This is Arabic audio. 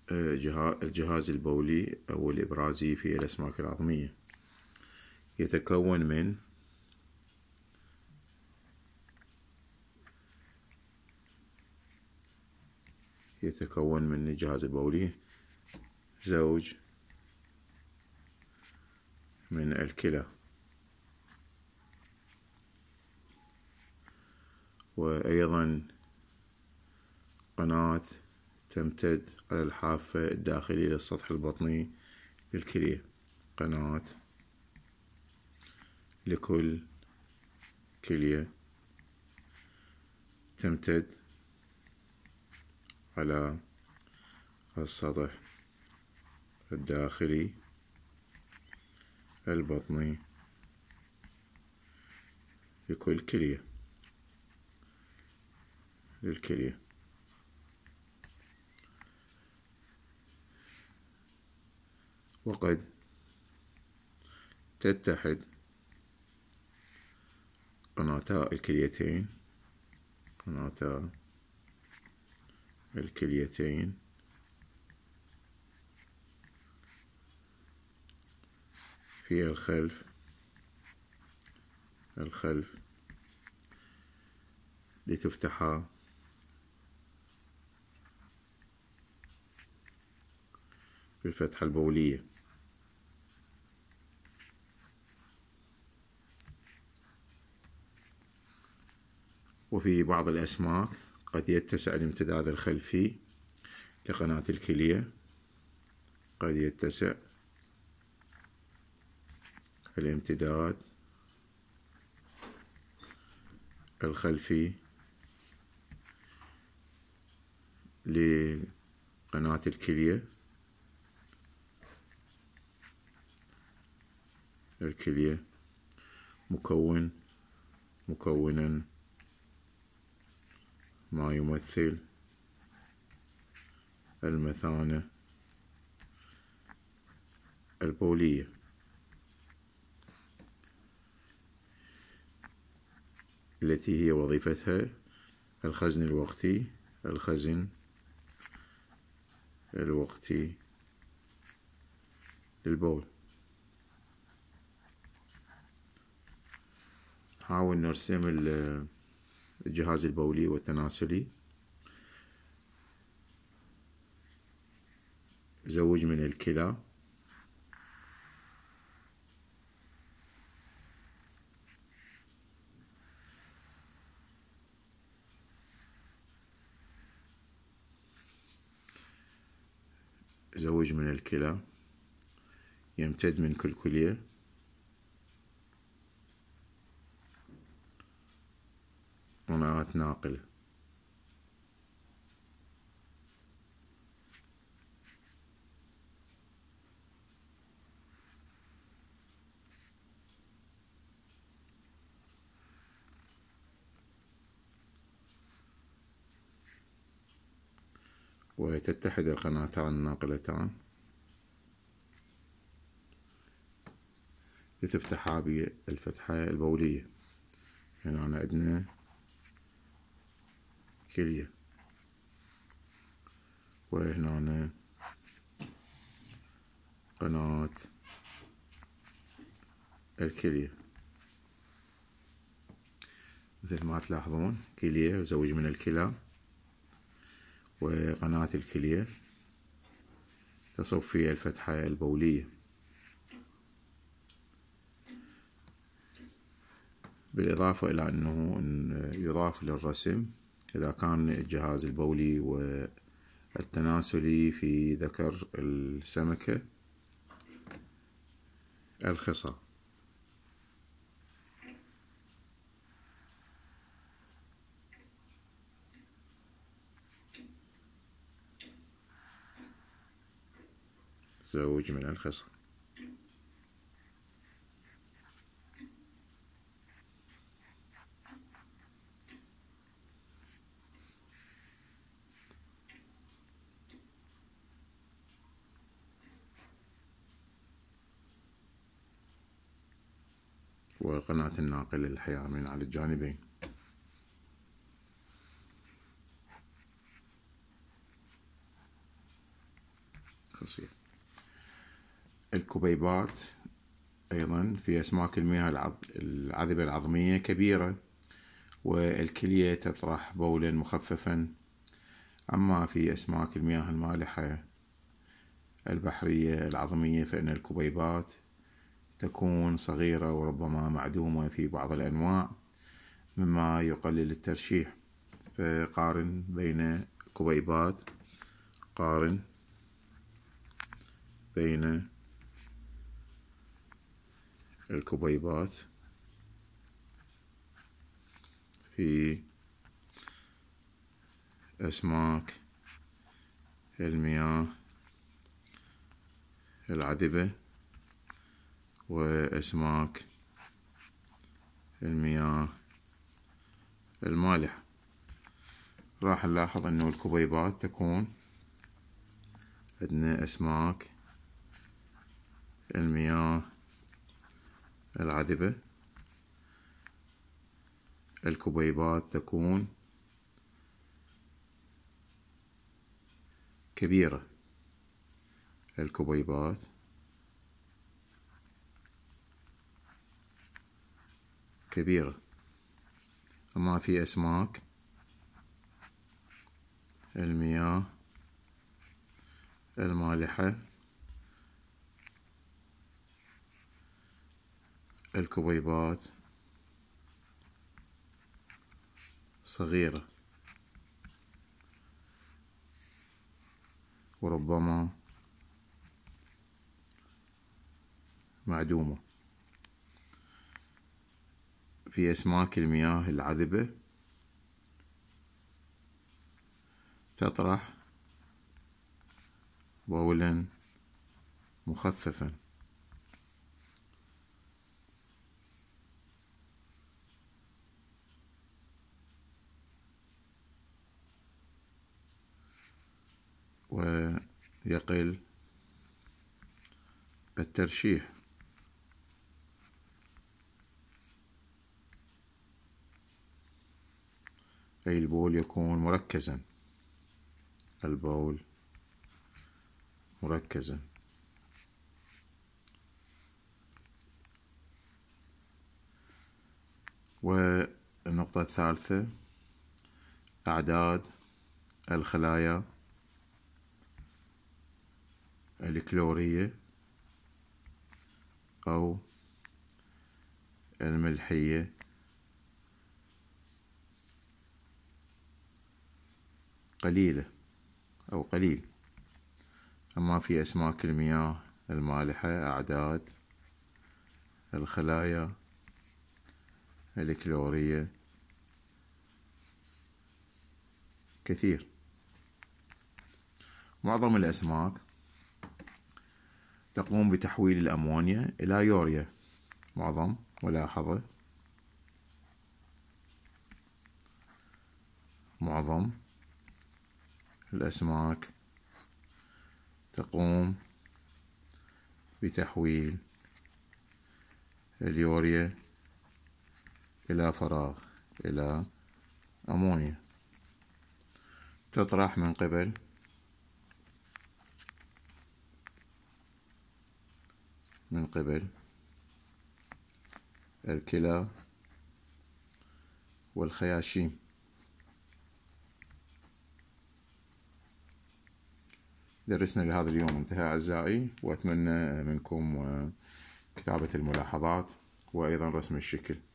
الجهاز البولي أو الإبرازي في الأسماك العظمية يتكون من الجهاز البولي زوج من الكلى، وأيضا قناة تمتد على الحافة الداخلية للسطح البطني للكلية، قناة لكل كلية تمتد على السطح الداخلي البطني لكل كلية للكلية. وقد تتحد قناتا الكليتين في الخلف لتفتحا بالفتحة البولية. وفي بعض الأسماك قد يتسع الامتداد الخلفي لقناة الكلية، قد يتسع الامتداد الخلفي لقناة الكلية مكونا ما يمثل المثانة البولية، التي هي وظيفتها الخزن الوقتي للبول. نحاول نرسم الجهاز البولي والتناسلي. زوج من الكلى، يمتد من كل كلية قناة ناقلة، وتتحد القناتان الناقلتان لتفتحا بالفتحة البولية. هنا عندنا كلية، وهنا قناة الكلية. مثل ما تلاحظون كلية وزوج من الكلى وقناة الكلية تصب في الفتحة البولية. بالإضافة إلى أنه يضاف للرسم إذا كان الجهاز البولي والتناسلي في ذكر السمكة الخصى. زوج من الخصى. والقناة الناقلة للحياة من على الجانبين. الشخصية. الكبيبات أيضا في أسماك المياه العذبة العظمية كبيرة، والكلية تطرح بولا مخففا. أما في أسماك المياه المالحة البحرية العظمية فإن الكبيبات تكون صغيرة وربما معدومة في بعض الأنواع، مما يقلل الترشيح. فقارن بين الكبيبات، قارن بين الكبيبات في أسماك المياه العذبة وأسماك المياه المالحة. راح نلاحظ أنه الكبيبات تكون عندنا أسماك المياه العذبة، الكبيبات تكون كبيرة، الكبيبات كبيرة. أما في أسماك المياه المالحة الكبيبات صغيرة وربما معدومة. في أسماك المياه العذبة تطرح بولا مخففا. ويقل الترشيح. أي البول يكون مركزا، البول مركزا. والنقطة الثالثة أعداد الخلايا الكلورية أو الملحية قليلة أو قليل. أما في أسماك المياه المالحة أعداد الخلايا الكلورية كثير. معظم الأسماك تقوم بتحويل الأمونيا إلى يوريا. معظم، ملاحظة، معظم الأسماك تقوم بتحويل اليوريا إلى فراغ، إلى أمونيا، تطرح من قبل الكلى والخياشيم. درسنا لهذا اليوم انتهى أعزائي، وأتمنى منكم كتابة الملاحظات وأيضا رسم الشكل.